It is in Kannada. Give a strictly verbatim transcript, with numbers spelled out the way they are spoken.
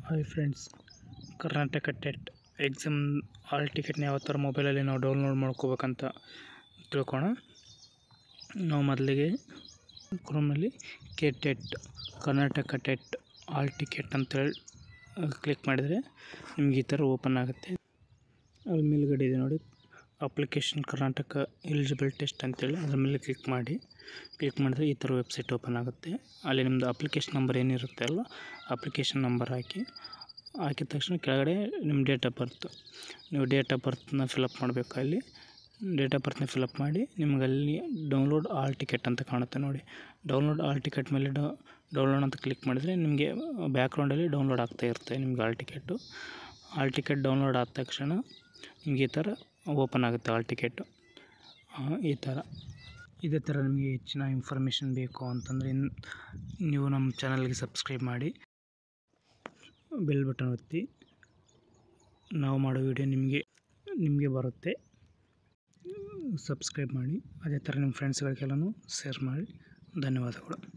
Hi friends, Karnataka TET exam hall ಟಿಕೆಟ್ನ ಯಾವ ಥರ ಮೊಬೈಲಲ್ಲಿ ನಾವು ಡೌನ್ಲೋಡ್ ಮಾಡ್ಕೋಬೇಕಂತ ತಿಳ್ಕೋಣ. ನಾವು ಮೊದಲಿಗೆ ಕ್ರೋಮಲ್ಲಿ K TET Karnataka TET hall ticket ಅಂತೇಳಿ ಕ್ಲಿಕ್ ಮಾಡಿದರೆ ನಿಮ್ಗೆ ಈ ಥರ ಓಪನ್ ಆಗುತ್ತೆ. ಅಲ್ಲಿ ಮೇಲ್ಗಡೆ ಇದೆ ನೋಡಿ, ಅಪ್ಲಿಕೇಶನ್ ಕರ್ನಾಟಕ ಎಲಿಜಿಬಲ್ ಟೆಸ್ಟ್ ಅಂತೇಳಿ ಅದ್ರ ಮೇಲೆ ಕ್ಲಿಕ್ ಮಾಡಿ ಕ್ಲಿಕ್ ಮಾಡಿದ್ರೆ ಈ ಥರ ವೆಬ್ಸೈಟ್ ಓಪನ್ ಆಗುತ್ತೆ. ಅಲ್ಲಿ ನಿಮ್ಮದು ಅಪ್ಲಿಕೇಶನ್ ನಂಬರ್ ಏನಿರುತ್ತೆ ಅಲ್ಲ, ಅಪ್ಲಿಕೇಶನ್ ನಂಬರ್ ಹಾಕಿ ಹಾಕಿದ ತಕ್ಷಣ ಕೆಳಗಡೆ ನಿಮ್ಮ ಡೇಟ್ ಆಫ್ ಬರ್ತ್, ನೀವು ಡೇಟ್ ಆಫ್ ಬರ್ತನ್ನ ಫಿಲಪ್ ಮಾಡಬೇಕು. ಅಲ್ಲಿ ಡೇಟ್ ಆಫ್ ಬರ್ತನ್ನ ಫಿಲಪ್ ಮಾಡಿ ನಿಮಗಲ್ಲಿ ಡೌನ್ಲೋಡ್ ಹಾಲ್ ಟಿಕೆಟ್ ಅಂತ ಕಾಣುತ್ತೆ ನೋಡಿ. ಡೌನ್ಲೋಡ್ ಹಾಲ್ ಟಿಕೆಟ್ ಮೇಲೆ ಡೌನ್ಲೋಡ್ ಅಂತ ಕ್ಲಿಕ್ ಮಾಡಿದರೆ ನಿಮಗೆ ಬ್ಯಾಕ್ಗ್ರೌಂಡಲ್ಲಿ ಡೌನ್ಲೋಡ್ ಆಗ್ತಾ ಇರುತ್ತೆ ನಿಮ್ಗೆ hall ticket. Hall ticket download ಆದ ತಕ್ಷಣ ನಿಮಗೆ ಈ ಥರ ಓಪನ್ ಆಗುತ್ತೆ ಹಾಲ್ ಟಿಕೆಟು. ಈ ಥರ ಇದೇ ಥರ ನಿಮಗೆ ಹೆಚ್ಚಿನ ಇನ್ಫಾರ್ಮೇಷನ್ ಬೇಕು ಅಂತಂದರೆ ನೀವು ನಮ್ಮ ಚಾನಲ್ಗೆ ಸಬ್ಸ್ಕ್ರೈಬ್ ಮಾಡಿ, ಬೆಲ್ ಬಟನ್ ಒತ್ತಿ. ನಾವು ಮಾಡೋ ವಿಡಿಯೋ ನಿಮಗೆ ನಿಮಗೆ ಬರುತ್ತೆ. ಸಬ್ಸ್ಕ್ರೈಬ್ ಮಾಡಿ, ಅದೇ ಥರ ನಿಮ್ಮ ಫ್ರೆಂಡ್ಸ್ಗಳಿಗೆಲ್ಲನೂ ಶೇರ್ ಮಾಡಿ. ಧನ್ಯವಾದಗಳು.